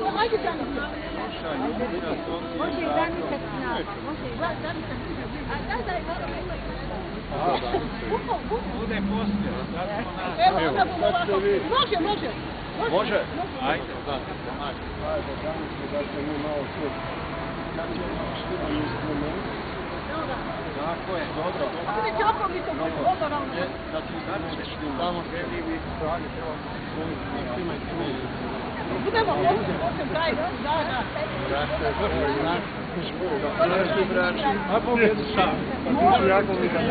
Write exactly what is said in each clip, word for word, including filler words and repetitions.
ajde da mi se. Može i da mi se snao. Može i da mi se snao. A da, da, da. Bukom, bukom. Bude poslije. Evo, onda bumo ovako. Može, može. Može? Ajde, da. Ajde, da mi se da se mi malo sve. Kad će štima instrument? Tako je, dobro. Vidite, oko mi to bude odoravno. Da ti znači štima. Tamo sve vi vi strani treba štima instrument. Budemo ovdje, ovdje, daj, da, da. Brate, brate, brate. A pogled sam. Ti jako mi da.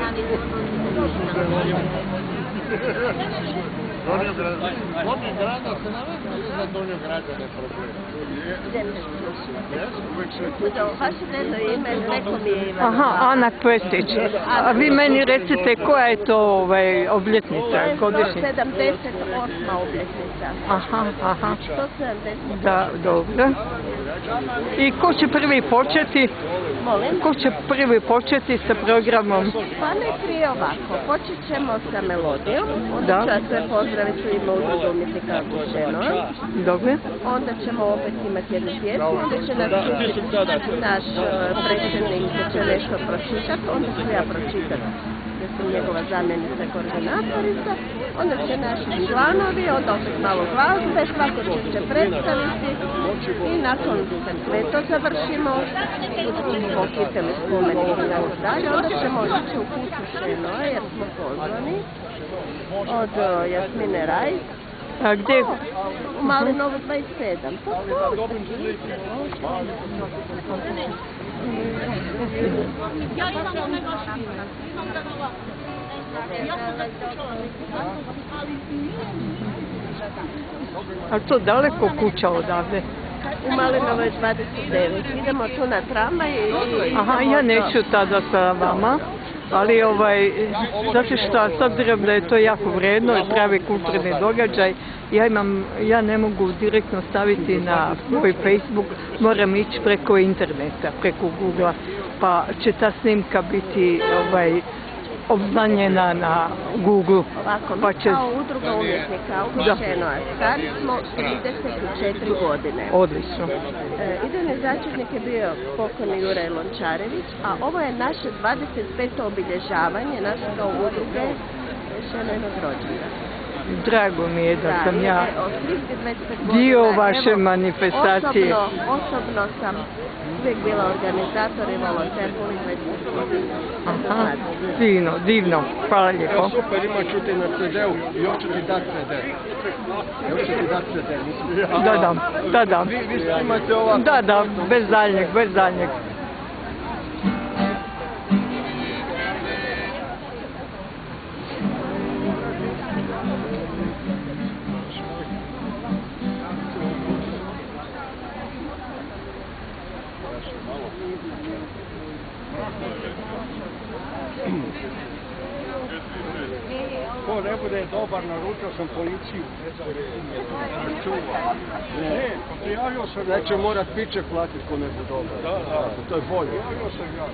Donjo grada. Donjo grada se navezali za Donjo grada ne problem. Vaše jedno ime, neko mi je ime. Aha, Ana Kvestić. A vi meni recite koja je to ovaj, obljetnica, godišnjica? sedamdeset osma obljetnica. Aha, aha. sto sedamdeset. Da, dobro. I ko će prvi početi? Molim? Ko će prvi početi sa programom? Pa ne prije ovako. Počet ćemo sa melodijom. Onda Da. ću ja sve pozdraviti u ime udruge umjetnika Dušeno. Dobro. Onda ćemo opet imati jednu pjesmu. Onda će nas naš uh, predsjednik će nešto pročitati. Onda ću ja pročitati. Ja sam njegova zamjenica koordinatorica. Onda će naši članovi, onda opet malo glazbe, svako će se predstaviti. I nakon sve to završimo, pokitili spomenik i tako dalje, onda ćemo ići u kuću Šenoa jer smo pozvani od uh, Jasmine Raj. A gdje? U Malinovu dvadeset sedam. Pa Ja imam onoga štima. Imam da nova. Ja sam zakušala neki ali nije. A to daleko kuća odavde? u Malinovoj dvadeset devet. Idemo tu na tramvaj i... Aha, ja neću tada sa vama. Ali ovaj, zato što s obzirom da je to jako vrijedno i pravi kulturni događaj, ja imam, ja ne mogu direktno staviti na svoj Facebook, moram ići preko interneta, preko Google, pa će ta snimka biti ovaj, obznanjena na Google. Ovako, pa mi će... kao udruga umjetnika Ugušeno, stari smo trideset četiri godine. Odlično. E, idejni začetnik je bio pokojni Juraj Lončarević, a ovo je naše dvadeset peto obilježavanje naše kao udruge Šenoinog rođendana. Drago mi je da, da sam ja godina, dio vaše evo, manifestacije. Osobno, osobno sam uvijek bila organizator i volonter punih dvadeset godina. Aha, divno, divno. Hvala lijepo. Evo super, ima čuti na ce de u i još ću ti dati ce de. Još ću ti dati ce de. Mislim, da, da, da, da. Vi, vi snimate ovako. Da, da, bez daljnjeg, bez daljnjeg. Ko ne bude dobar, naručio sam policiju. Ne, prijavio sam. Neće morat piće platiti ko ne bude dobar. Da, da. To je bolje. Prijavio sam ja.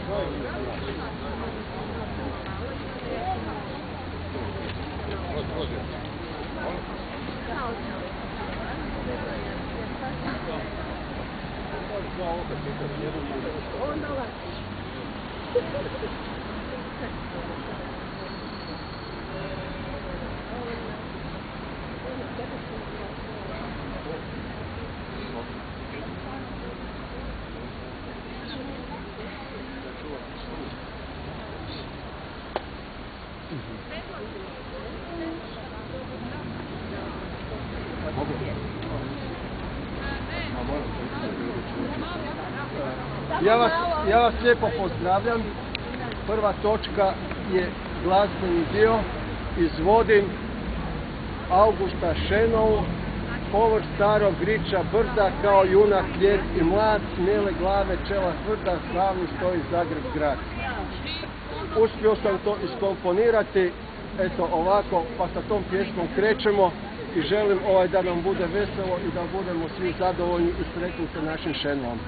Ja vas, ja vas lijepo pozdravljam. Prva točka je glazbeni dio. Izvodim Augusta Šenovu, povrh starog griča brda, kao junak lijep i mlad, smjele glave, čela tvrda, slavni stoji Zagreb grad. Uspio sam to iskomponirati, eto ovako, pa sa tom pjesmom krećemo i želim ovaj da nam bude veselo i da budemo svi zadovoljni i sretni sa našim Šenovom.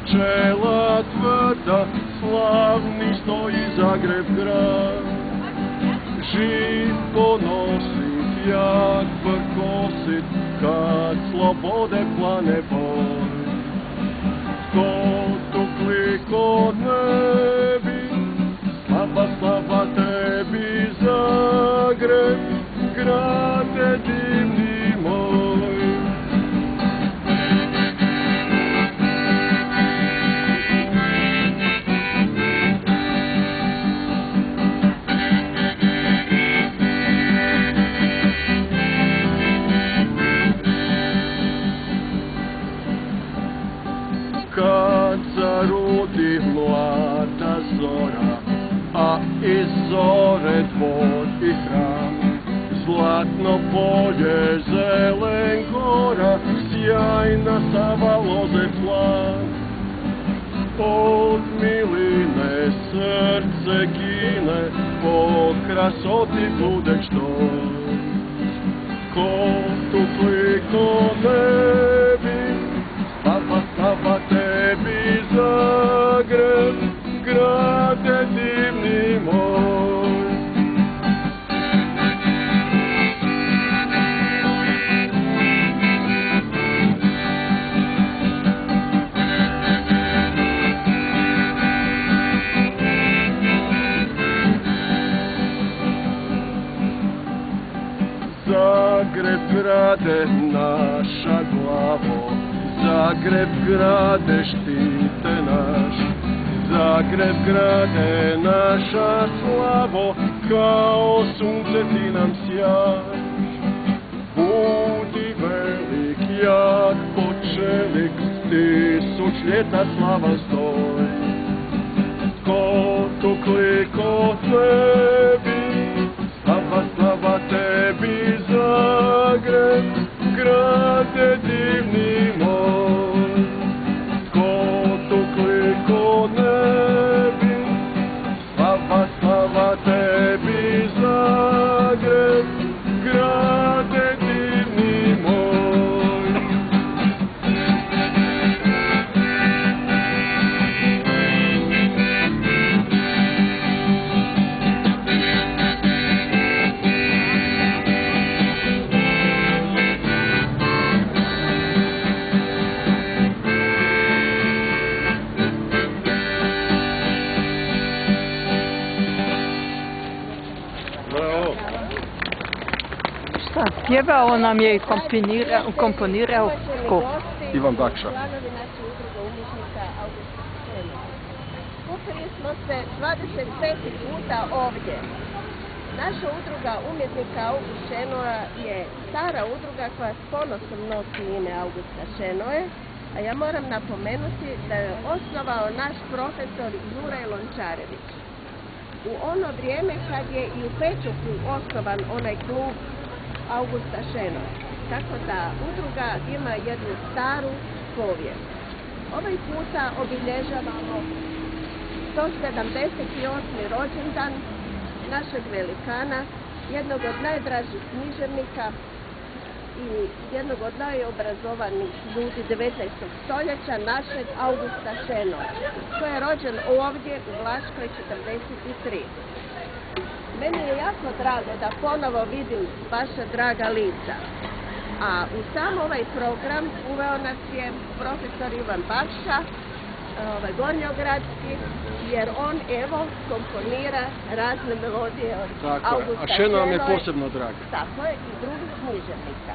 čela tvrda, slavni stoji Zagreb grad. Živ ponosit, jak prkosit, kad slobode plane boj. Ko tu kliko nebi, slava, slava tebi Zagreb, grade divni moj. Kad zarodi mlada zora, a iz zore dvor i hram, zlatno polje, zelen gora, sjajna Sava, loze plan. Od miline srce gine, po krasoti bude što. Ko tu kliko nebi, slava, slava tebi Zagreb, grade divni moj. Zagreb grade naša glavo, Zagreb grade štite naš, Zagreb grade naša slavo, kao sunce ti nam sjaš. Budi velik, jak počelik, tisuć ljeta slavan stoj. Ko tu kliko tebi, slava, slava tebi Zagreb, grade divni moj. Ko tu kliko nebi, slava, slava tebi Zagreb, grade divni moj. Šta, pjevao nam je i komponirao, komponirao ko? Ivan Bakša. Članovi naše udruge umjetnika Augusta Šenoa. Skupili smo se dvadeset peti puta ovdje. Naša udruga umjetnika August Šenoa je stara udruga koja s ponosom nosi ime Augusta Šenoe, a ja moram napomenuti da je osnovao naš profesor Juraj Lončarević. U ono vrijeme kad je i u Pečuhu osnovan onaj klub Augusta Šenoa. Tako da udruga ima jednu staru povijest. Ovaj puta obilježavamo sto sedamdeset osmi rođendan našeg velikana, jednog od najdražih književnika i jednog od najobrazovanih ljudi devetnaestog stoljeća, našeg Augusta Šenoa, koji je rođen ovdje u Vlaškoj četrdeset tri. Meni je jako drago da ponovo vidim vaša draga lica. A u sam ovaj program uveo nas je profesor Ivan Bakša, ovaj, gornjogradski, jer on evo komponira razne melodije od Tako Augusta je, a Šenoa nam je Šenoe. posebno draga. Tako je, i drugih književnika.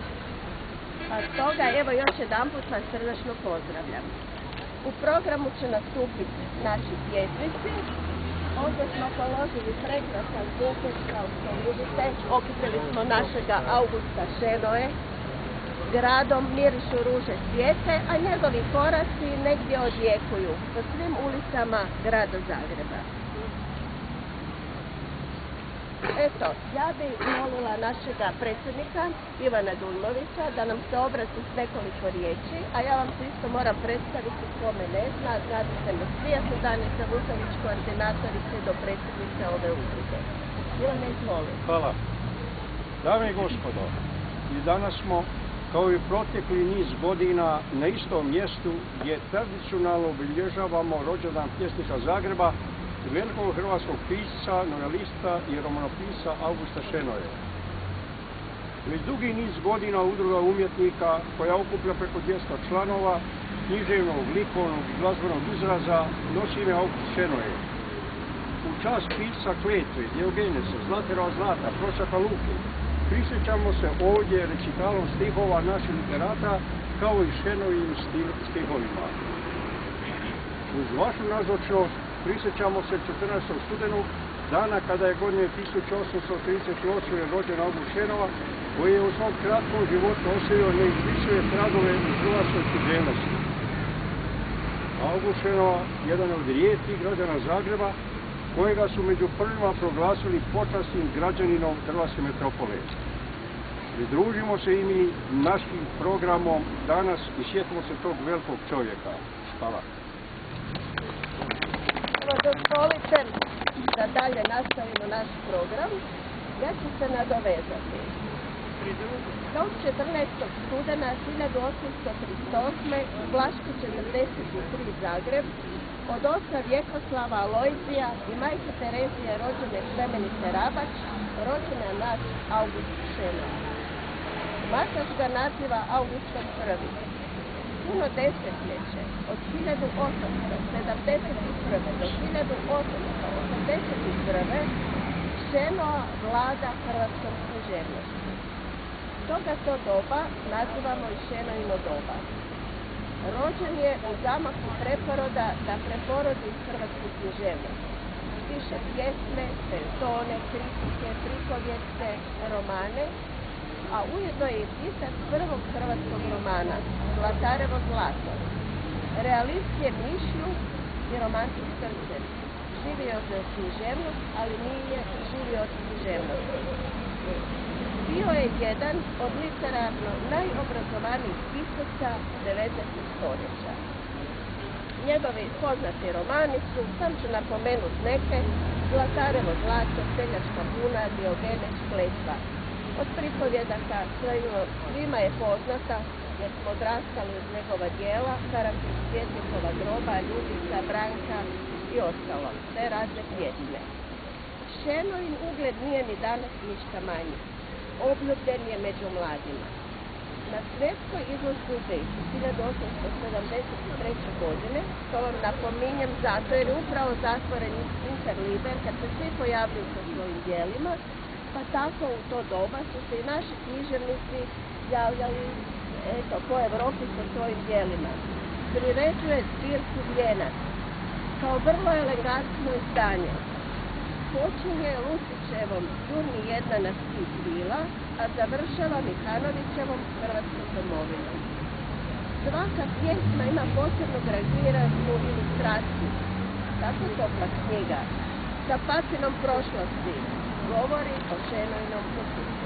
Pa stoga evo još jedan put vas srdačno pozdravljam. U programu će nastupiti naši pjesnici. Ovdje smo položili prekrasan bukет, kao što vidite, okupili smo našega Augusta Šenoe. Gradom mirišu ruže cvijete, a njegovi koraci negdje odjekuju po svim ulicama grada Zagreba. Eto, ja bih molila našega predsjednika Ivana Dujmovića da nam se obrati s nekoliko riječi, a ja vam se isto moram predstaviti ko me ne zna. Znate me svi, ja sam Danica Vuković, koordinatorica i dopredsjednica ove udruge. Ivane, izvoli. Hvala. Dame i gospodo, i danas smo kao i protekli niz godina na istom mjestu gdje tradicionalno obilježavamo rođendan pjesnika Zagreba, velikog hrvatskog pisca, novelista i romanopisa Augusta Šenoja. Već dugi niz godina udruga umjetnika koja okuplja preko dvjesto članova književnog, likovnog i glazbenog izraza nosi ime August Šenoje. U čast pisca Kletve, Diogenesa, Zlaterova Zlata, Prošaka Luke prisjećamo se ovdje recitalom stihova naših literata kao i Šenovim stihovima. Uz vašu nazočnost prisjećamo se četrnaestog studenog, dana kada je godine tisuću osamsto trideset osme. rođen August Šenova, koji je u svom kratkom životu ostavio neizbrisive tragove u hrvatskoj književnosti. August Šenova, jedan od rijetkih građana Zagreba, kojega su među prvima proglasili počasnim građaninom hrvatske metropole. Pridružimo se i mi našim programom danas i sjetimo se tog velikog čovjeka. Hvala. Dozvolite da dalje nastavimo naš program. Ja ću se nadovezati. Dok četrnaestog studena hiljadu osamsto trideset osme. Vlaški četrdeset tri Zagreb od oca Vjekoslava Alojzija i majke Terezije rođene Klemenite Rabač rođena naš August Šenova. Mataš ga naziva Augustom prvim. Puno desetljeće, od hiljadu osamsto sedamdeset prve. do hiljadu osamsto osamdeset prve. Šenova vlada hrvatskom književnošću. Stoga to doba nazivamo i Šenovino doba. Rođen je u zamahu preporoda da preporodi hrvatsku književnost. Piše pjesme, feljtone, kritike, pripovijeste, romane, a ujedno je i pisac prvog hrvatskog romana, Zlatarevo zlato. Realist je mišlju i romantik srcem. Živio je od književnost, ali nije živio od književnosti. Bio je jedan od literarno najobrazovanijih pisaca devedesetog stoljeća. Njegovi poznati romani su, sam ću napomenuti neke, Zlatarevo zlato, Seljačka buna, Diogenes, Kletva. Od pripovjedaka svima je poznata, jer smo odrastali uz njegova dijela, Karantin Svjetlikova groba, Ljubica, Branka i ostalo, te razne pjesme. Šenovin ugled nije ni danas ništa manji. Obljubljen je među mladima. Na svjetskoj izložbi u Beču hiljadu osamsto sedamdeset treće. godine, to vam napominjem zato jer je upravo zatvoren Interliber kad se svi pojavljuju sa svojim dijelima, pa tako u to doba su se i naši književnici javljali eto, po Evropi sa svojim dijelima. Priređuje zbirku Vijenac kao vrlo elegantno izdanje. Počinje Lucićevom Jurni jedna na svih bila, a završava Mihanovićevom Hrvatskom domovinom. Svaka pjesma ima posebno graviranu ilustraciju. Tako topla knjiga sa patinom prošlosti govori o Šenovinom ukusu.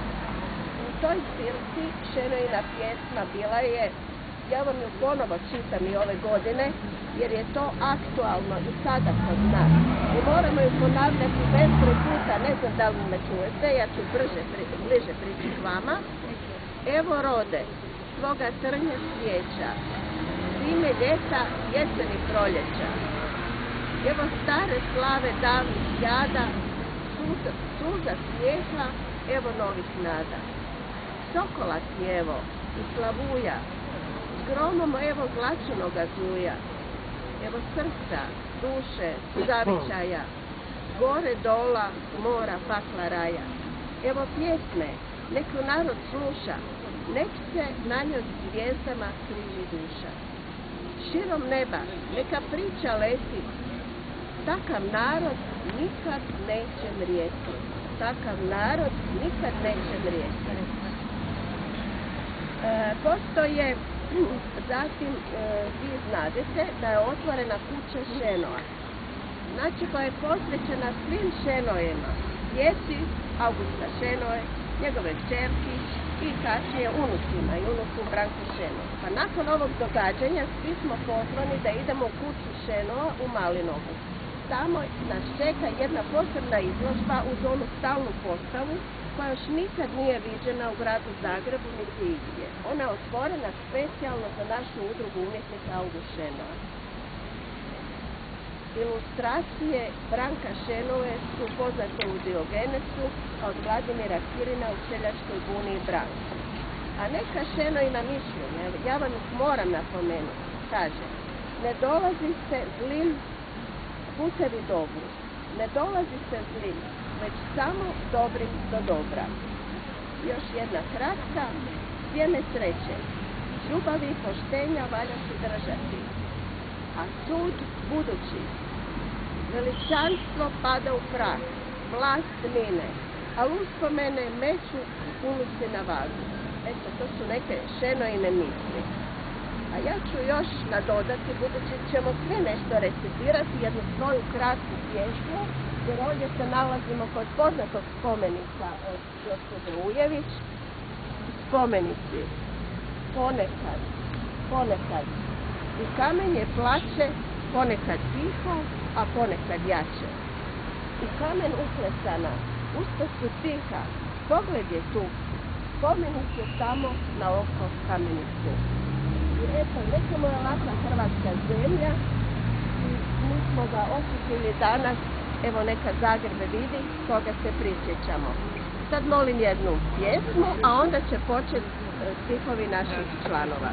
U toj zbirci Šenovina pjesma bila je, ja vam ju ponovo čitam i ove godine, jer je to aktualno i sada kod nas. I moramo ju ponavljati bezbroj puta, ne znam da li me čujete, ja ću brže, bliže pričati s vama. Evo rode svoga trnje svijeća, zime, ljeta, jeseni, proljeća. Evo stare slave davnih jada, suza, suza smijeha, evo novih nada. Sokola evo i slavuja, gromom evo zlačenoga zuja, evo srca, duše, zavičaja, gore dola, mora, pakla raja. Evo pjesme, nek ju narod sluša, nek se na njoj zvijezdama križi duša. Širom neba, neka priča leti, takav narod nikad neće mrijeti. Takav narod nikad neće mrijeti. E, postoje, zatim, e, vi znadete da je otvorena kuća Šenova, znači koja je posvećena svim Šenovima, djeci Augusta Šenoje, njegove kćerki i kasnije unucima i unuku Branku Šenova. Pa nakon ovog događanja svi smo pozvani da idemo u kuću Šenova u Malinovu. Tamo nas čeka jedna posebna izložba uz onu stalnu postavu koja još nikad nije viđena u gradu Zagrebu niti igdje. Ona je otvorena specijalno za našu udrugu umjetnika August Šenoa. Ilustracije Branka Šenoe su poznate u Diogenesu, a od Vladimira Kirina u Čeljačkoj buni i Branku. A neka Šenoina mišljenja, ja vam ih moram napomenuti, kaže: ne dolazi se zlim putevi dobru, ne dolazi se zlim, već samo dobrim do dobra. Još jedna kratka: sjeme sreće, ljubavi i poštenja valja se držati, a sud budući. Veličanstvo pada u prah, vlast mine, a uspomene meću ulici na vagu. Eto, to su neke Šenoine misli. A ja ću još nadodati, budući ćemo svi nešto recitirati, jednu svoju kratku pjesmu, jer ovdje se nalazimo kod poznatog spomenika od gospođe Ujević. Spomenici: ponekad, ponekad i kamenje plače, ponekad tiho, a ponekad jače. I kamen uklesana, usta su tiha, pogled je tu, spomenik je tamo na oko kamenicu. I eto, recimo je ovakva hrvatska zemlja i mi smo ga osjetili danas, evo neka Zagrebe vidi, koga se prisjećamo. Sad molim jednu pjesmu, a onda će početi stihovi naših članova.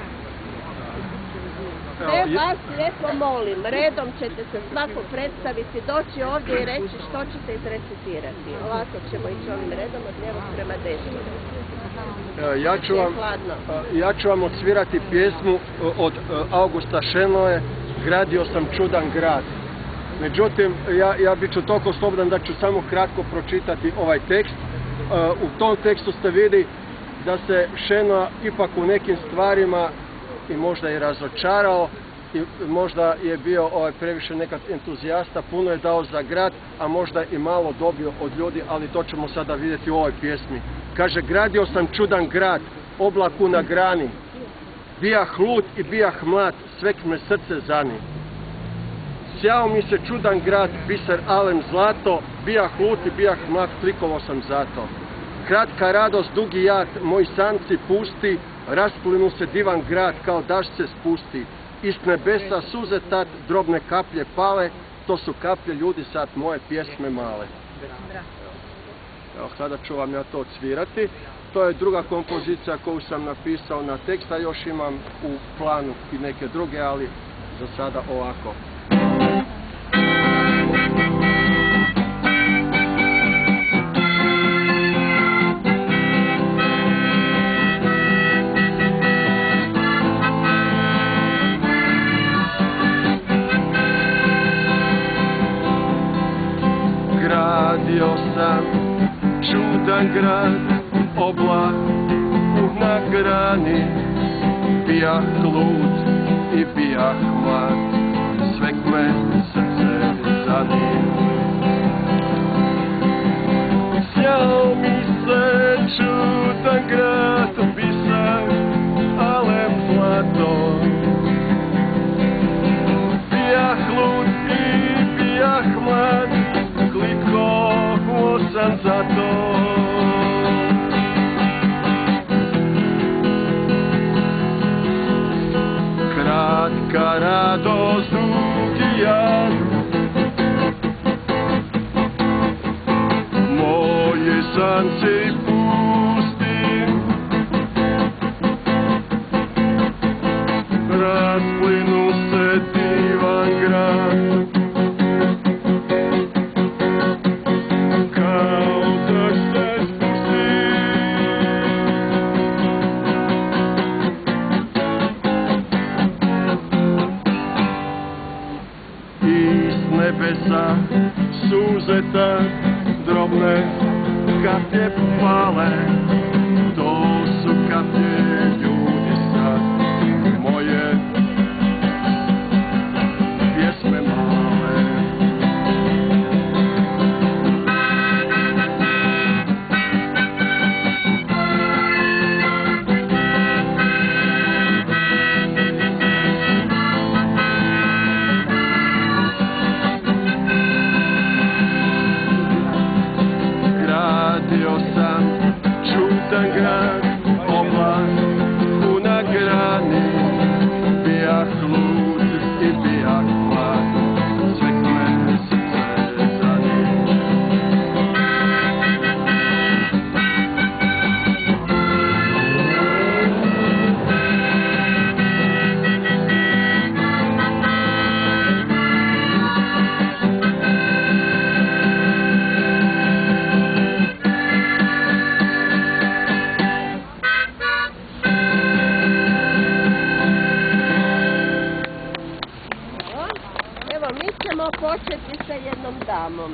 Sve vas lijepo molim, redom ćete se svako predstaviti, doći ovdje i reći što ćete izrecitirati. Ovako ćemo ići ovim redom od lijevog prema desnom. Ja ću vam, ja ću vam odsvirati pjesmu od Augusta Šenoe, Gradio sam čudan grad. Međutim, ja, ja bit ću toliko slobodan da ću samo kratko pročitati ovaj tekst. U tom tekstu ste vidi da se Šenoa ipak u nekim stvarima i možda i razočarao i možda je bio ovaj previše nekad entuzijasta, puno je dao za grad, a možda i malo dobio od ljudi, ali to ćemo sada vidjeti u ovoj pjesmi. Kaže: gradio sam čudan grad, oblaku na grani, bijah lud i bijah mlad, svek me srce zani. Sjao mi se čudan grad, biser alem zlato, bijah lud i bijah mlad, klikovo sam zato. Kratka radost, dugi jad, moji sanci pusti, rasplinu se divan grad, kao dašt se spusti. Iz nebesa suze tad, drobne kaplje pale, to su kaplje ljudi sad, moje pjesme male. Evo, sada ću vam ja to odsvirati. To je druga kompozicija koju sam napisao na tekst, a još imam u planu i neke druge, ali za sada ovako. Gradio sam čudan grad, oblak na grani, bijah lud i bijah mlad, svek me srce zani. Sjao mi se čudan grad, biser alem zlato, bijah lud i bijah mlad, klikovo sam zato. Kratka radost, dugi jad, moje sance pusti, rasplinu se divan grad, kao da se spusti. Iz nebesa suze tad, drobne kaplje pale, to su kaplje ljudi sad, moje pjesme male. Gradio sam početi sa jednom damom.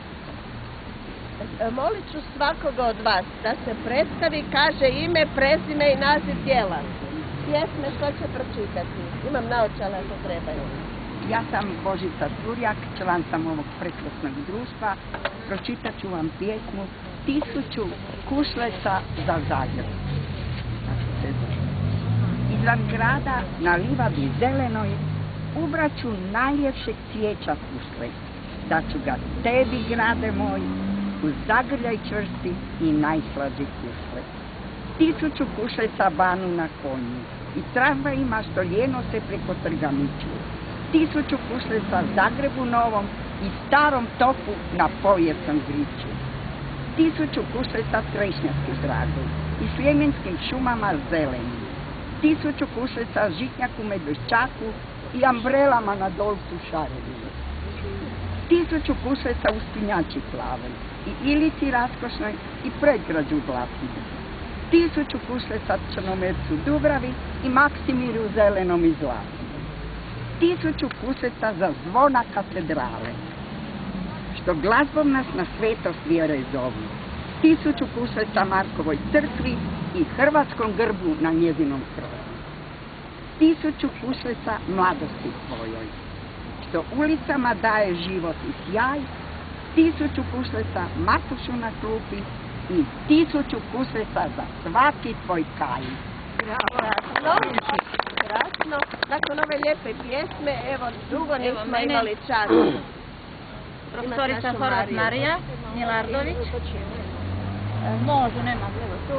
Molit ću svakoga od vas da se predstavi, kaže ime, prezime i naziv djela. Pjesme što će pročitati. Imam naočale ako trebaju. Ja sam Božica Surjak, član sam ovog prekrasnog društva. Pročitat ću vam pjesmu Tisuću kušleca za Zagreb. Iznad grada na livadi zelenoj ubraću najljepšeg cvijeća kušle. Daću ga tebi, grade moj, uz zagrljaj čvrsti i najslađi kušle. Tisuću kušleca banu na konju i tramvajima što lijeno se preko trga miču. Tisuću kušleca Zagrebu novom i starom topu na povijesnom griču. Tisuću kušleca Trešnjevsku zgradu i sljemenskim šumama zelenim. Tisuću kušleca Žitnjaku Medveščaku i ambrelama na Dolcu Šarevinu. Tisuću kušleca u Spinjači plavoj i Ilici raskošnoj i predgrađu Zlatinu. Tisuću kušleca Črnomercu Dubravi i Maksimiru zelenom i zlatnom. Tisuću kušleca za zvona katedrale, što glazbom nas na svetost vjere zovu. Tisuću kušleca Markovoj crkvi i hrvatskom grbu na njezinom krovu. Tisuću kušleca mladosti svojoj, što ulicama daje život i sjaj. Tisuću kušleca Matušu na klupi i tisuću kušleca za svaki tvoj kaj. Krasno, krasno. Nakon ove lijepe pjesme, evo, dugo nismo imali čast. Profesorica Horvat Marija Milardović. Može, nema, evo tu.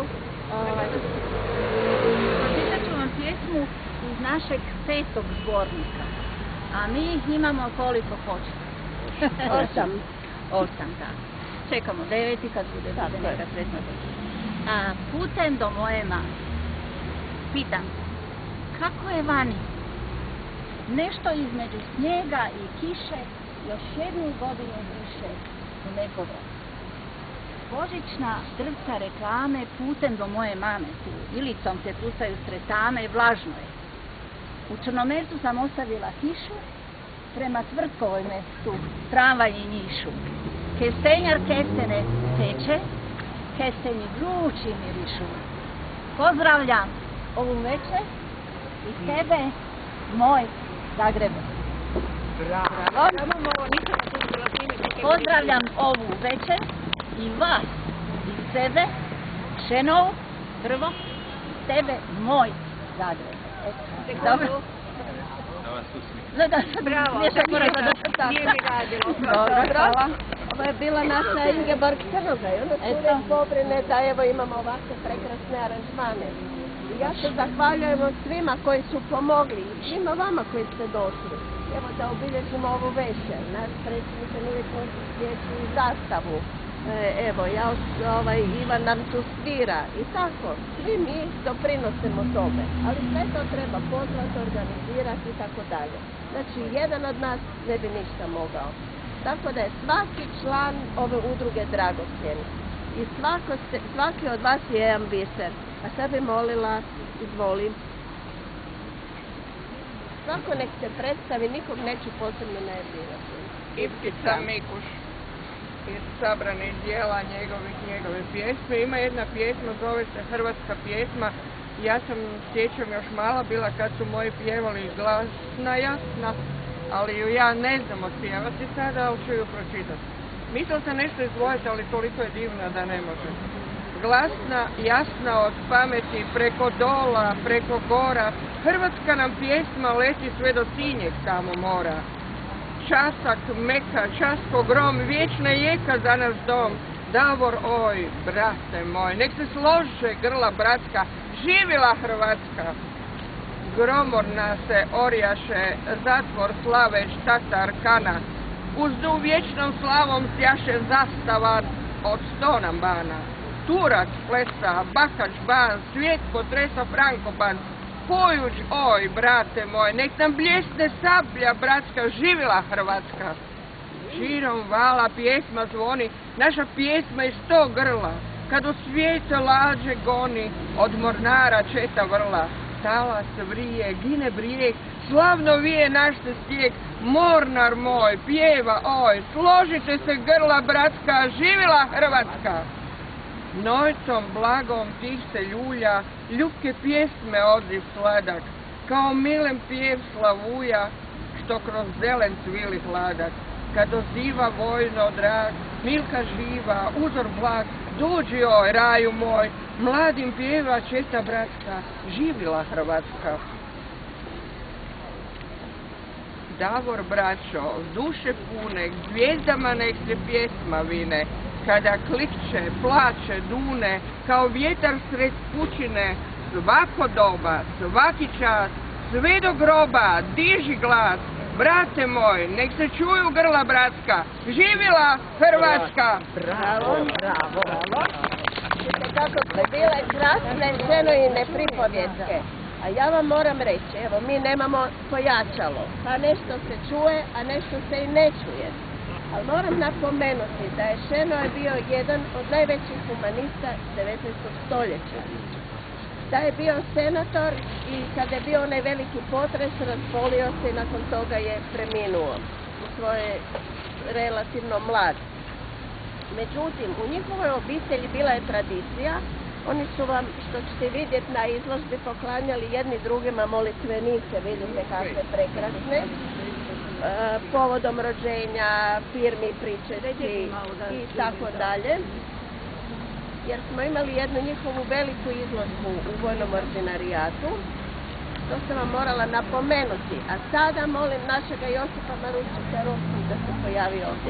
Pročitat ću vam pjesmu iz našeg petog zbornika. A mi ih imamo koliko hoćete. Osam. Osam, da. Čekamo deveti kad bude neka sretna. A putem do moje mame. Pitam, kako je vani? Nešto između snijega i kiše još jednu godinu više u negovor. Božićna drvca reklame putem do moje mame tu. Ilicom se trusaju sretame i vlažno je. U Črnomercu sam ostavila kišu, prema Tvrtkovoj mestu tramvaj i njišu. Kestenjar kestene peče, kestenji vrući mirišu. Pozdravljam ovu večer i tebe, moj Zagreb. Bravo. Pozdravljam ovu večer i vas, i sebe, Šenovu, prvo, tebe, moj Zagreb. Dobro. Da, da, bravo. Nije mi radilo. Dobro. Ovo je bila naša Ingeborg Crnoga i onda se uvijek pobrine da evo imamo ovakve prekrasne aranžmane. Ja se zahvaljujem svima koji su pomogli i svima vama koji ste došli. Evo da obilježimo ovu večer. Naš predsjednik uvijek nosi svijeću i zastavu. Evo, ja, ovaj, Ivan nam tu svira i tako. Svi mi doprinosimo tome. Ali sve to treba pozvati, organizirati i tako dalje. Znači, jedan od nas ne bi ništa mogao. Tako da je svaki član ove udruge dragocjen. I svako ste, svaki od vas je jedan biser. A sad bi molila, izvolim. Svako nek se predstavi, nikog neću posebno najavljivati. Ivkica Mikuš iz sabranih dijela njegovih, njegove pjesme. Ima jedna pjesma, zove se Hrvatska pjesma. Ja sam sjećam još mala bila kad su moji pjevali glasna, jasna, ali ju ja ne znam otpjevati sada, ali ću ju pročitati. Mislila sam nešto izdvojiti, ali toliko je divna da ne može. Glasna, jasna od pameti, preko dola, preko gora, hrvatska nam pjesma leti sve do sinjeg tamo mora. Časak, meka, časko grom, vječna jeka za naš dom. Davor, oj, brate moj, nek se slože grla bratska, živjela Hrvatska. Gromorna se orjaše, zatvor Slaveć, Tatar, Kana. Uz nju vječnom slavom sjaše zastava od sto nam bana. Turac plesa, Bakač ban, svijet potresa Frankopan. Pojuć, oj, brate moj, nek nam bljesne sablja bratska, živjela Hrvatska. Širom vala pjesma zvoni, naša pjesma iz sto grla. Kad u svijetu lađe goni, od mornara četa vrla. Talas vrije, gine brijeg, slavno vije naš se stijek, mornar moj, pjeva oj, složite se grla bratska, živjela Hrvatska. Nojcom blagom tih se ljulja, ljubke pjesme odziv sladak, kao milem pjev slavuja, što kroz zelen cvili hladak. Kad oziva vojno drag, Milka živa, uzor blag, dođi oj raju moj, mladim pjeva četa bratska, živjela Hrvatska. Davor braćo, duše pune, zvijezdama nek se pjesma vine, kada klikće, plače, dune, kao vjetar sred pučine, svako doba, svaki čas, sve do groba, diži glas, brate moj, nek se čuju grla bratska, živjela Hrvatska! Bravo, bravo, bravo. Vidite kako ste bile krasne ženojine pripovjetke. A ja vam moram reći, evo, mi nemamo pojačalo, pa nešto se čuje, a nešto se i ne čuje. Ali moram napomenuti da je Šenoje bio jedan od najvećih humanista devetnaestog stoljeća. Da je bio senator i kada je bio onaj veliki potres, razbolio se i nakon toga je preminuo u svoje relativno mlad. Međutim, u njihovoj obitelji bila je tradicija. Oni su vam, što ćete vidjeti na izložbi, poklanjali jedni drugima molitvenike, vidite kakve prekrasne, e, povodom rođenja, firmi, pričesti i tako dalje. Jer smo imali jednu njihovu veliku izložbu u vojnom ordinarijatu. To sam vam morala napomenuti. A sada molim našega Josipa Maruščika Rokog da se pojavi ovdje.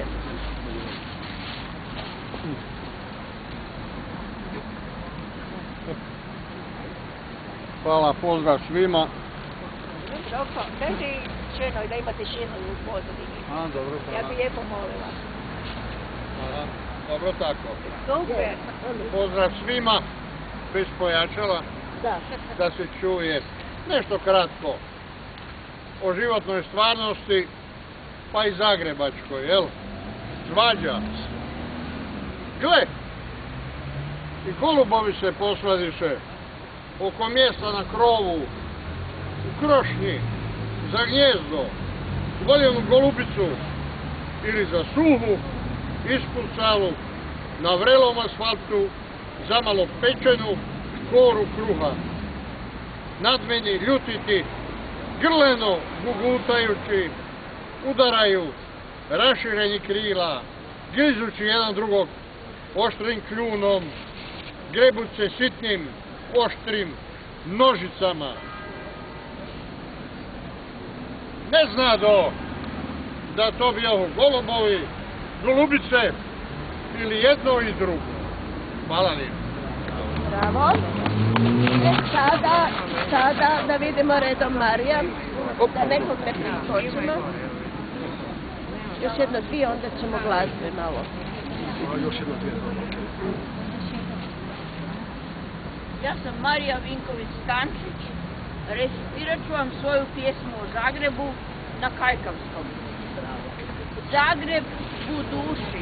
Hvala, pozdrav svima. Roko, dajte Šenoj da imate Šenoj u pozadini. A, dobro, hvala. Ja bi lijepo molila. Hvala. Dobro tako. Super. Pozdrav svima, bez pojačala, Da. da se čuje nešto kratko o životnoj stvarnosti, pa i zagrebačkoj, jel? Svađa. Gle, i golubovi se posvadiše oko mjesta na krovu, u krošnji, za gnjezdo, voljenu golubicu ili za suhu, ispucalu, na vrelom asfaltu, zamalo pečenu koru kruha. Nadmeni ljutiti, grleno gugutajući, udaraju rašireni krila, grizući jedan drugog oštrim kljunom, grebuće sitnim, oštrim nožicama. Ne zna do da to bio golubovi, golubice ili jedno i drugo. Hvala lijepo. Bravo. E, sada, sada da vidimo redom Marija, da nekog ne priskočimo. Još jedno dvije, onda ćemo glazbe malo. Još jedno dvije. Ja sam Marija Vinković-Stančić. Recitirat ću vam svoju pjesmu o Zagrebu na kajkavskom. Zagreb u duši,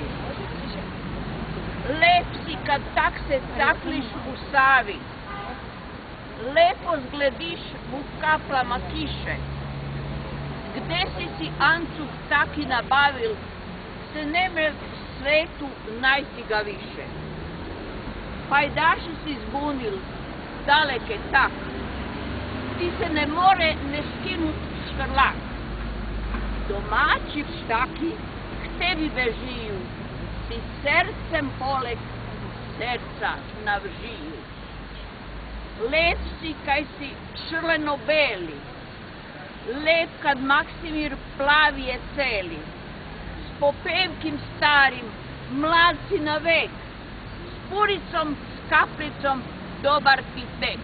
lep si kad tak se takliš u Savi, lepo zglediš u kaplama kiše, gde si si ancuk taki nabavil, se neme svetu najti ga više. Pajdaši si zbunil, daleke tak, ti se ne more ne skinut škrlak. Domaći pštaki k tebi bežiju, ti srcem poleg srca navžiju. Lep si kaj si šrleno beli, lep kad Maksimir plavi je celi, s popevkim starim, mlad si na vek, s puricom, s kaplicom, dobar ti tek.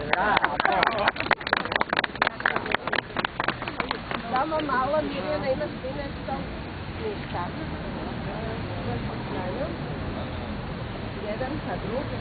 Samo malo, Mirjana, imaš ti nešto? Ništa. Jedan, pa drugi.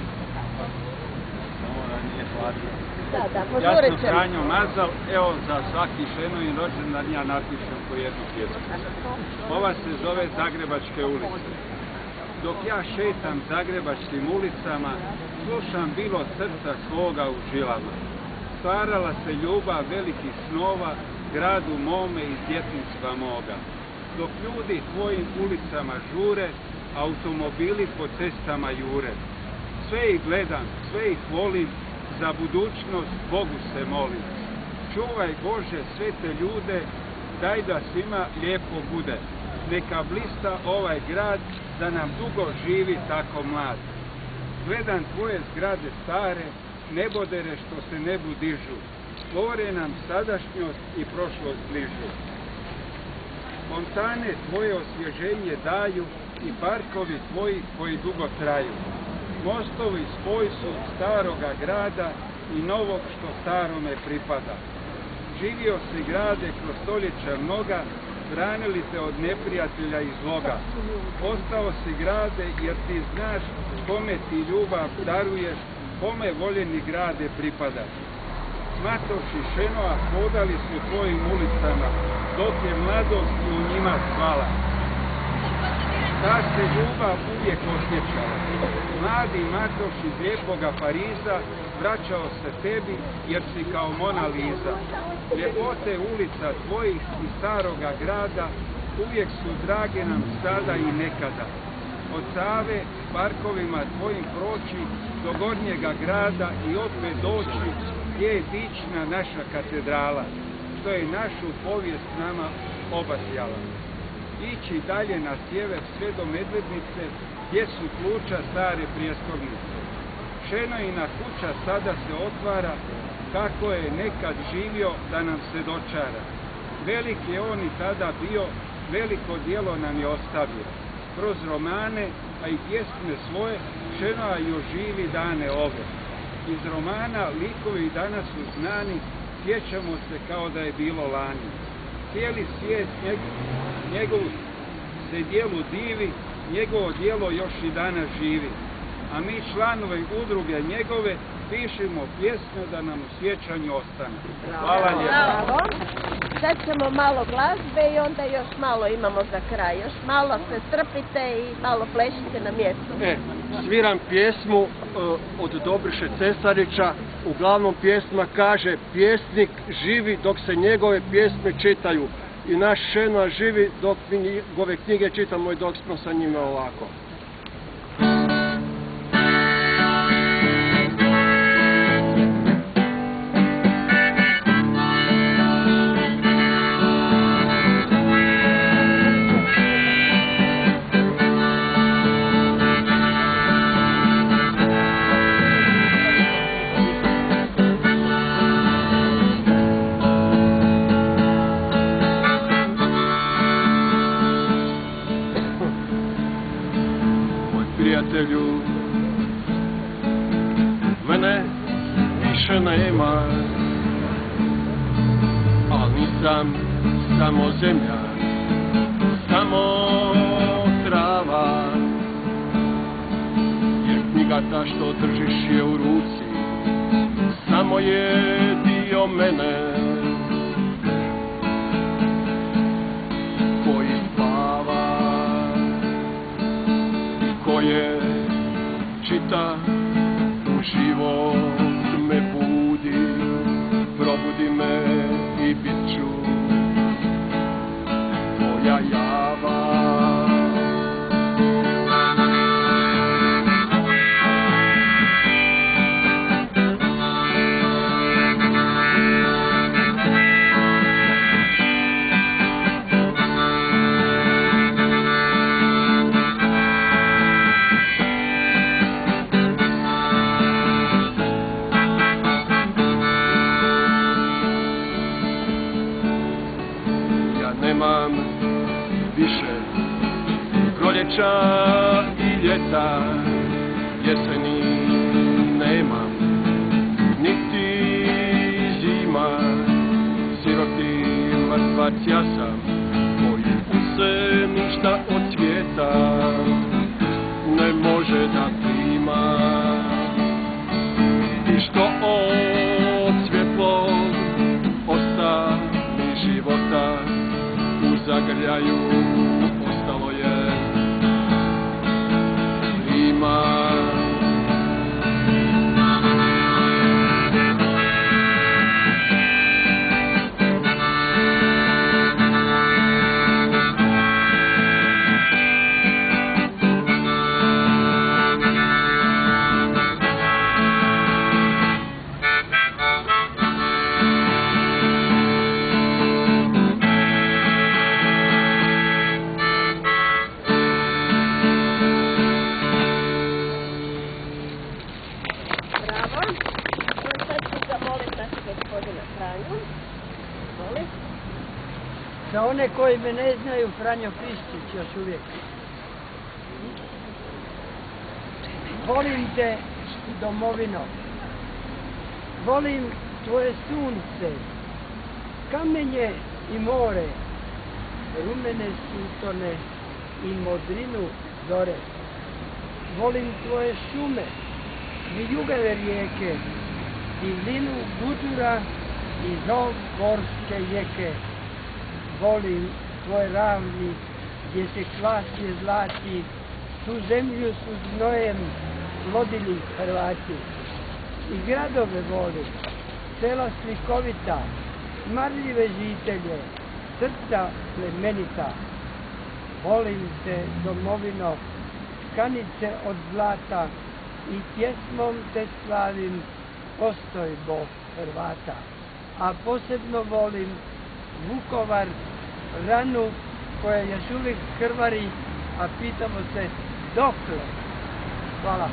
Da, da, Ja požurit sam ćemo. Franjo Mazal, evo za svaki Šenovin rođendan ja napišem po jednu pjesmu. Ova se zove Zagrebačke ulice. Dok ja šetam zagrebačkim ulicama, slušam bilo srca svoga u žilama. Stvarala se ljubav velikih snova, gradu mome iz djetinjstva moga. Dok ljudi tvojim ulicama žure, automobili po cestama jure. Sve ih gledam, sve ih volim, za budućnost Bogu se molim. Čuvaj Bože sve te ljude, daj da svima lijepo bude. Neka blista ovaj grad, da nam dugo živi tako mlad. Gledam tvoje zgrade stare, nebodere što se nebu dižu. Tvore nam sadašnjost i prošlost bližu. Fontane tvoje osvježenje daju i parkovi tvoji koji dugo traju. Mostovi spoj su staroga grada i novog što starome pripada. Živio si grade kroz stoljeća mnoga, branili te od neprijatelja i zloga. Ostao si grade jer ti znaš kome ti ljubav daruješ, kome voljeni grade pripadaš. Matoši šenoa hodali su tvojim ulicama, dok je mladost u njima zvala. Ta se ljubav uvijek osjećala. Mladi Matoš iz lijepoga Pariza vraćao se tebi jer si kao Mona Lisa. Ljepote ulica tvojih i staroga grada uvijek su drage nam sada i nekada. Od Save parkovima tvojim proći do gornjega grada i opet doći gdje je dična naša katedrala, što je našu povijest nama obasjala. Ići dalje na sjever sve do Medvednice, gdje su pluća stare prijestolnice. Šenojina kuća sada se otvara, kako je nekad živio da nam se dočara. Velik je on i tada bio, veliko djelo nam je ostavio. Kroz romane, a i pjesme svoje, Šenoa još živi dane ove. Iz romana likovi danas su znani, sjećamo se kao da je bilo lani. Cijeli svijet njegov, njegov se dijelu divi, njegovo djelo još i danas živi. A mi članovi udruge njegove pišemo pjesme da nam u sjećanju ostane. Hvala lijepo. Sad ćemo malo glazbe i onda još malo imamo za kraj. Još malo se strpite i malo plešite na mjestu. E, sviram pjesmu uh, od Dobriše Cesarića. Uglavnom pjesma kaže: pjesnik živi dok se njegove pjesme čitaju. I naš Šenoa živi dok njegove knjige čitamo i dok smo sa njima ovako. Prijatelju, mene više nema, al nisam samo zemlja, samo trava, jer knjiga ta što držiš je u ruci, samo je dio mene, koji spava, koje čita, u život me budi, probudi me i bit ću tvoja java. Nemam više proljeća i ljeta, jeseni nemam, niti zima, siroti mrtvac ja sam, koji se ništa od svijeta ne može da prima, i što od svjetlog osta mi života u zagrljaju ostalo je zima. Za one koji me ne znaju, Franjo Piščić još uvijek. Volim te, domovino. Volim tvoje sunce, kamenje i more, rumene sutone i modrinu zore. Volim tvoje šume, vijugave rijeke, divlinu budura i zov gorske jeke. Volim tvoj ravni gdje se kvasje zlati, tu zemlju su znojem plodili Hrvati. I gradove volim, sela slikovita, marljive žitelje, srca plemenita. Volim te, domovino, tkanice od zlata i pjesmom te slavim, postojbo Hrvata. A posebno volim Vukovar, ranu koja još uvijek krvari, a pitamo se dokle. Hvala.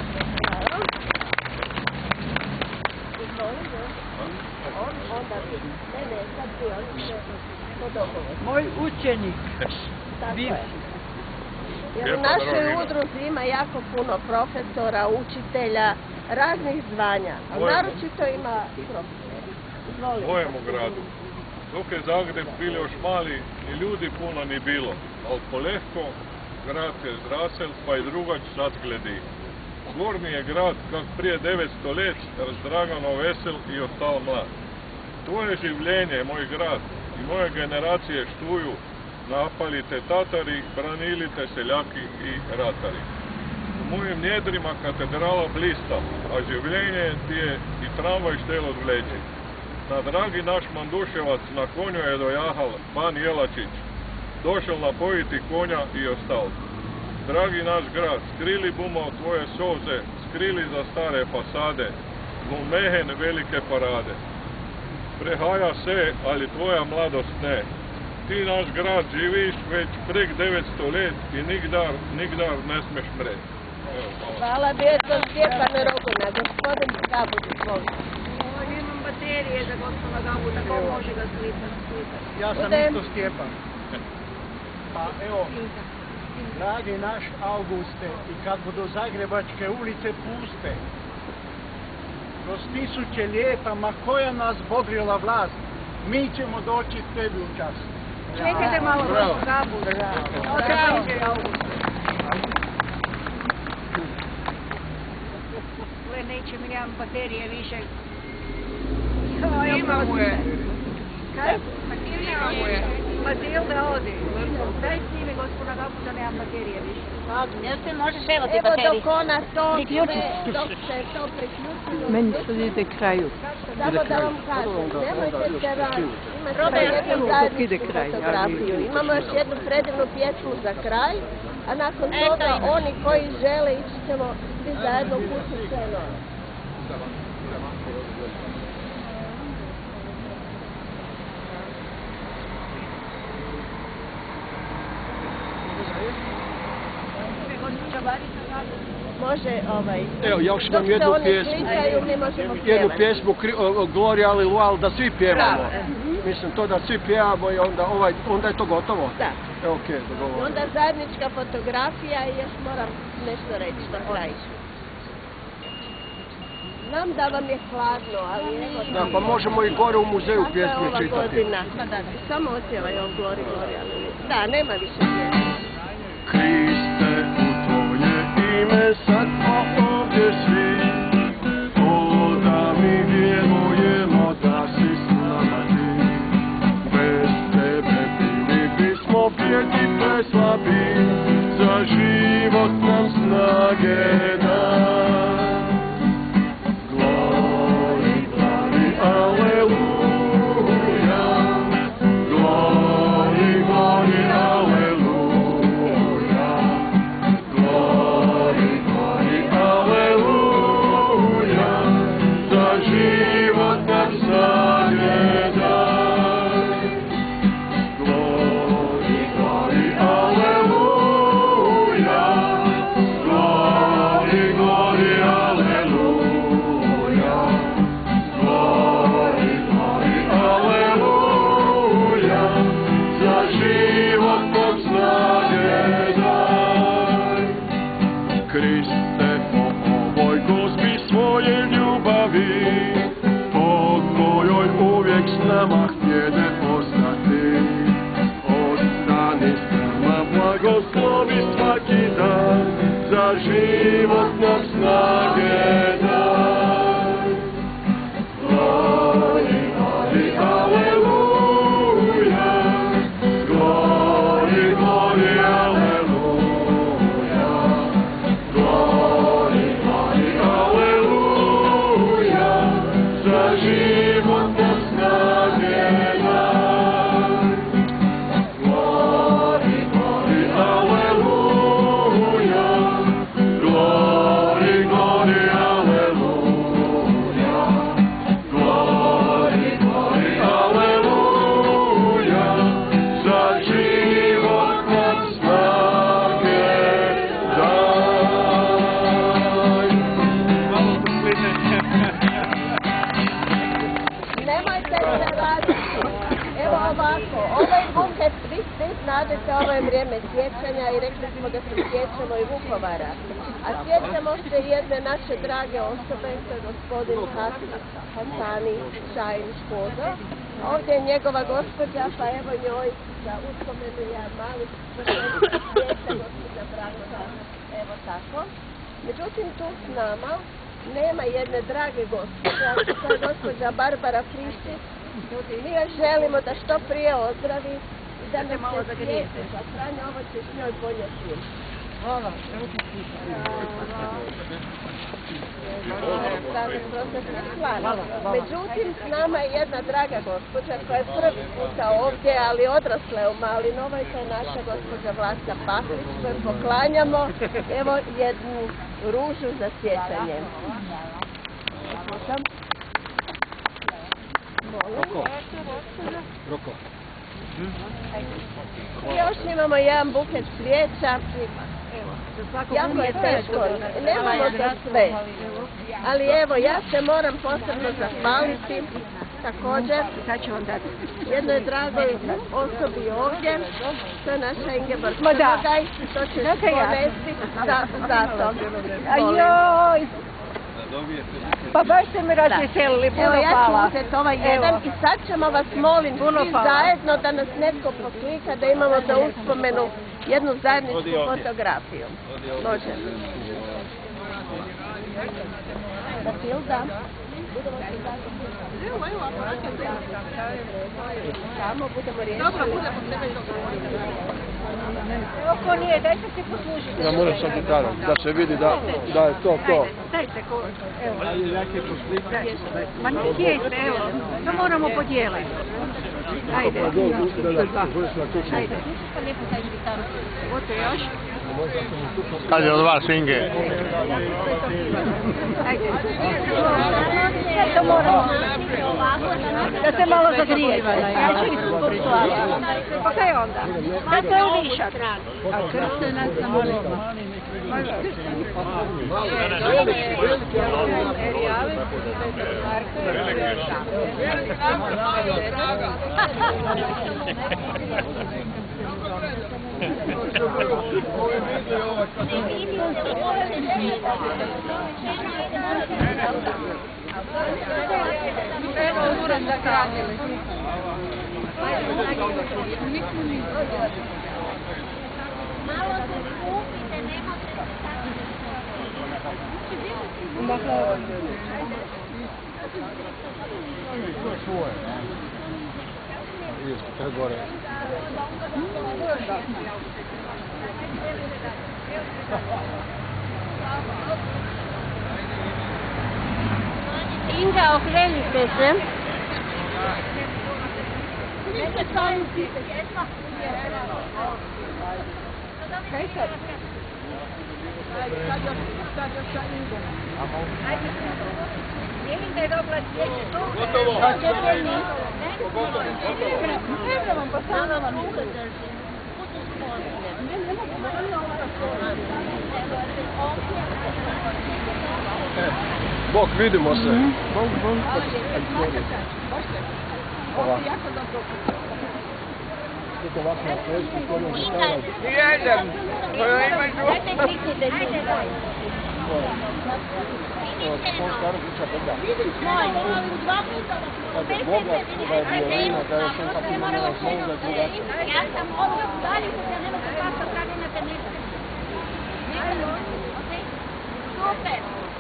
Moj učenik, bivši. Jer u našoj udruzi ima jako puno profesora, učitelja, raznih zvanja, a naročito ima i profesora. U mojemu gradu. Dok je Zagreb bili još mali, ni ljudi puno ni bilo, ali polehko grad je zrasel, pa i drugač sad gledi. Gornji je grad, kak prije devetsto let, razdragano vesel i ostal mlad. Tvoje življenje, moj grad i moje generacije štuju, napali te Tatari, branili te seljaki i ratari. U mojim njedrima katedrala blista, a življenje ti je i tramvaj štel odvleči. Na dragi naš Manduševac na konju je dojahal ban Jelačić, došel napojiti konja i ostal. Dragi naš grad, skrili bumo tvoje soze, skrili za stare fasade, glumehen velike parade. Prehaja se, ali tvoja mladost ne. Ti naš grad živiš već prek devetsto let i nigdar, nigdar ne smeš mret. Hvala Bjeto Stjepan Roguna, gospodin Gabudu, izvolite. Imam baterije za gospodina Gabuda, ko može ga slipati? Ja sam isto Stjepan. Pa evo, dragi naš Auguste, i kad budu Zagrebačke ulice puste, kroz tisuće ljeta, ma koja nas bodrila vlast, mi ćemo doći tebi u čast. Čekajte malo, gospodin Gabud. Odravite, Auguste. Gle, neće mi, nemam baterije više. Imamo je. Kaj? Imamo je. Matilda, odi. Daj snimi gospodina Gabuda, nemam baterije više. Jel se možeš evo ti Evo baterije? dok ona to sve, dok se to priključilo. Meni sad ide kraju. Samo da vam kažem, nemojte se raditi. Imate jednu zajedničku fotografiju. Imamo još jednu predivnu pjesmu za kraj, a nakon toga oni koji žele ići ćemo svi zajedno u kuću scenu. Može, ovaj, Evo, još dok imam se jednu oni pjesmu, slikaju, mi možemo jednu pjevati. pjesmu Kri- o- o Gloria Hallelujah, da svi pjevamo. Mislim, to da svi pjevamo i onda, ovaj, onda je to gotovo. Da. Evo, okej, okay, dogovorimo. Onda zajednička fotografija i još moram nešto reći na kraju. Znam da vam je hladno, ali evo... Da, pa možemo i gore u muzeju pjesme čitati. čitati. Godina. Samo otjevaj on Glori, Glori, ali da, nema više pjesme. Kriste, u tvoje ime sad smo ovdje svi, o da mi vjerujemo da si s nama ti. Bez tebe bili bismo bijedi preslabi, za život nam snage daj. Glori, glori, aleluja, glori, glori, aleluja. Glory, ovako, ovaj buket, vi, vi znadete, ovo je vrijeme sjećanja i rekli smo da se sjećamo i Vukovara. A sjećamo se jedne naše drage osobe, to je gospodin Hasani Šajn Škoda. Ovdje je njegova gospođa, pa evo njoj da uspomenu ja mali sjeća gospođa Branka, evo tako. Međutim, tu s nama nema jedne drage gospođe, to je gospođa Barbara Friščić. Mi joj želimo da što prije ozdravi i da nam se svijeće. A Franja, ovo ćeš njoj bolje svijeti. Hvala. Međutim, s nama je jedna draga gospođa koja je prvi puta ovdje, ali odrasla je u Malinovoj, to je naša gospođa Vlasta Pahlić, koju poklanjamo, evo jednu ružu za sjećanje. Roko. Roko. I još imamo jedan buket cvijeća. Jako je teško, nemamo za sve. Ali evo, ja se moram posebno zahvaliti također jednoj dragoj osobi ovdje, to je naša Ingeborg Crnogaj, to ćeš povesti za to. Ajoj! Pa baš ste me razveselili, puno hvala. Evo, ja ću uzeti ovaj jedan i sad ćemo vas molim svi zajedno da nas netko poslika, da imamo za uspomenu jednu zajedničku fotografiju. Može. Matilda. Budemo se zajedno. Evo, evo, samo budemo riješiti. Dobro, budemo sebe Evo ko nije, dajte se poslužiti. Ja moram sa gitarom, da se vidi da, da je to to. Dajte ko, evo. Ma nijete, evo, to moramo podijeliti. Ajde. Ajde. Lijepo taj gitaru. Oto još. Kad je od vas, Inge? Ajde. Sve to moramo. Da se malo zagrije. Ja ću istu pa kaj onda? Da to je uvišak. A krste nas na molimo. Evo uran da kratili. Malo se skupite, nemojte To je svoje. Vidite, to je gore. Inga, okrenite se. Kaj sad? Sad još sa Ingom. Vidim da je dobila svijeće. Gotovo. Ne vam pa sama vam uka držim. Bok, vidimo se. Bok, bok. Ovo je jako dobro. Nijedan. Dajte kliknite. Vidim svoj, dva puta. Ja sam ovdje udalju, da nema se pasta strane na peneta. Super.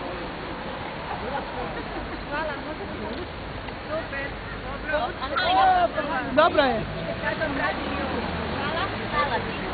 Hvala, super. Dobro. Dobro je. Hvala. Hvala ti.